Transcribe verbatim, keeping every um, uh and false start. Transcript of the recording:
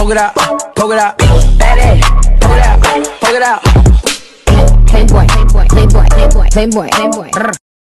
poke it out, poke it out. Bad ass, poke it out, poke it out. Playboy, playboy, playboy, playboy, playboy, playboy.